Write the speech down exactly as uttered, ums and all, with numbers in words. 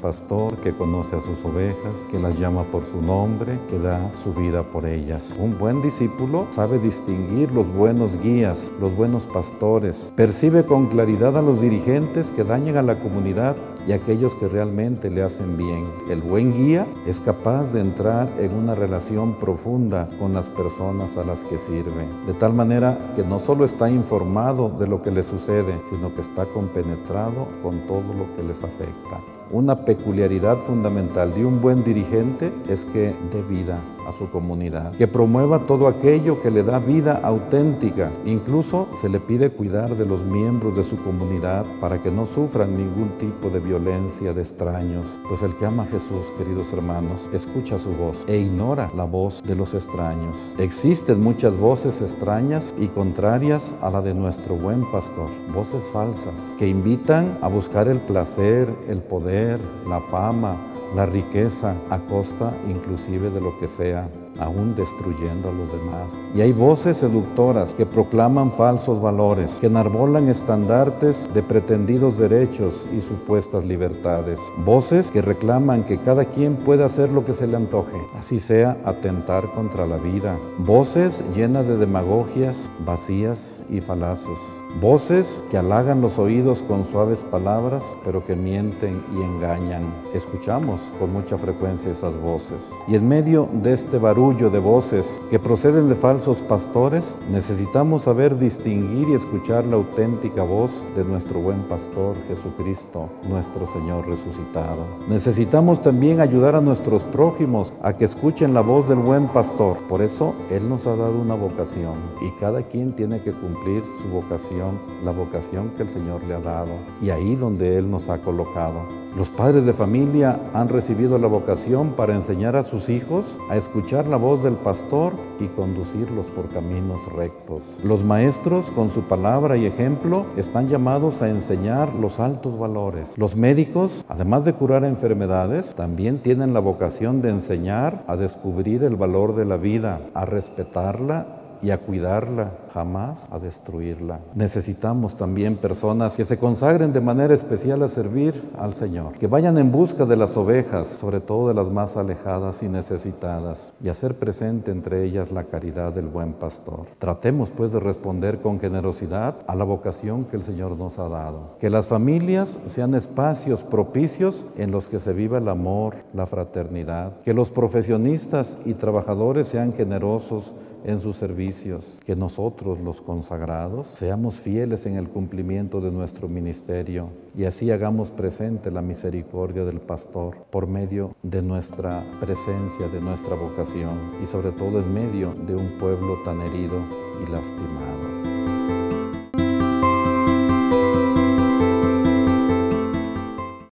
pastor que conoce a sus ovejas, que las llama por su nombre, que da su vida por ellas. Un buen discípulo sabe distinguir los buenos guías, los buenos pastores, percibe con claridad a los dirigentes que dañan a la comunidad y aquellos que realmente le hacen bien. El buen guía es capaz de entrar en una relación profunda con las personas a las que sirve, de tal manera que no solo está informado de lo que le sucede, sino que está compenetrado con todo lo que les afecta. Una peculiaridad fundamental de un buen dirigente es que dé vida a su comunidad, que promueva todo aquello que le da vida auténtica. Incluso se le pide cuidar de los miembros de su comunidad para que no sufran ningún tipo de violencia de extraños, pues el que ama a Jesús, queridos hermanos, escucha su voz e ignora la voz de los extraños. Existen muchas voces extrañas y contrarias a la de nuestro buen pastor, voces falsas que invitan a buscar el placer, el poder, la fama, la riqueza, a costa inclusive de lo que sea, aún destruyendo a los demás. Y hay voces seductoras que proclaman falsos valores, que enarbolan estandartes de pretendidos derechos y supuestas libertades. Voces que reclaman que cada quien puede hacer lo que se le antoje, así sea atentar contra la vida. Voces llenas de demagogias vacías y falaces. Voces que halagan los oídos con suaves palabras, pero que mienten y engañan. Escuchamos con mucha frecuencia esas voces. Y en medio de este barullo de voces que proceden de falsos pastores, necesitamos saber distinguir y escuchar la auténtica voz de nuestro buen pastor Jesucristo, nuestro Señor resucitado. Necesitamos también ayudar a nuestros prójimos a que escuchen la voz del buen pastor. Por eso Él nos ha dado una vocación y cada quien tiene que cumplir su vocación, la vocación que el Señor le ha dado y ahí donde Él nos ha colocado. Los padres de familia han recibido la vocación para enseñar a sus hijos a escuchar la voz del pastor y conducirlos por caminos rectos. Los maestros, con su palabra y ejemplo, están llamados a enseñar los altos valores. Los médicos, además de curar enfermedades, también tienen la vocación de enseñar a descubrir el valor de la vida, a respetarla y a cuidarla, jamás a destruirla. Necesitamos también personas que se consagren de manera especial a servir al Señor, que vayan en busca de las ovejas, sobre todo de las más alejadas y necesitadas, y hacer presente entre ellas la caridad del buen pastor. Tratemos pues de responder con generosidad a la vocación que el Señor nos ha dado. Que las familias sean espacios propicios en los que se viva el amor, la fraternidad. Que los profesionistas y trabajadores sean generosos en sus servicios, que nosotros los consagrados seamos fieles en el cumplimiento de nuestro ministerio y así hagamos presente la misericordia del pastor por medio de nuestra presencia, de nuestra vocación y sobre todo en medio de un pueblo tan herido y lastimado.